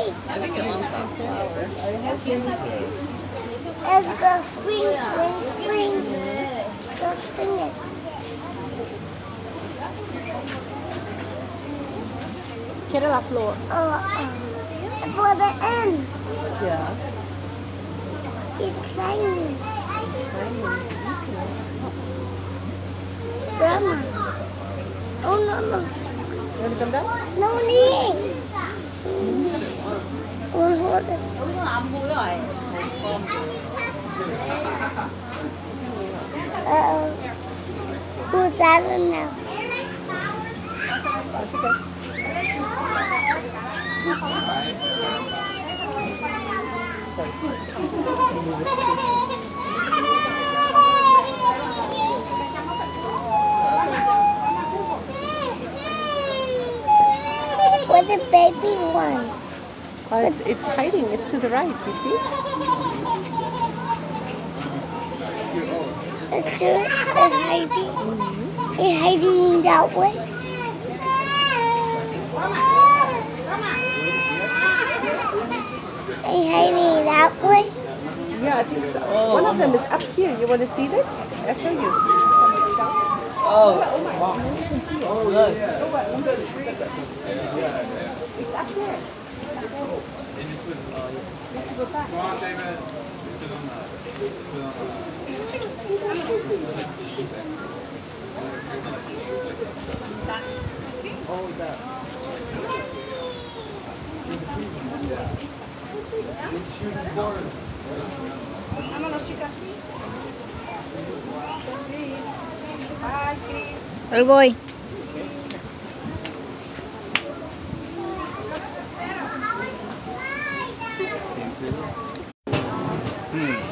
I think it wants that flower. Let's go swing, swing, swing. Let's go swing it. Quiere la flor. For the end. Yeah. It's tiny. Grandma. Oh, no. You want to come down? No need. We'll hold it. Who's that one now? Where's the baby one? It's hiding. It's to the right, you see? It's hiding. It's hiding that way. It's hiding that way. Yeah, I think so. One of them is up here. You want to see this? I'll show you. Oh, wow. Oh, look. It's up there. Vámonos, chicas. Ahí voy. Hmm.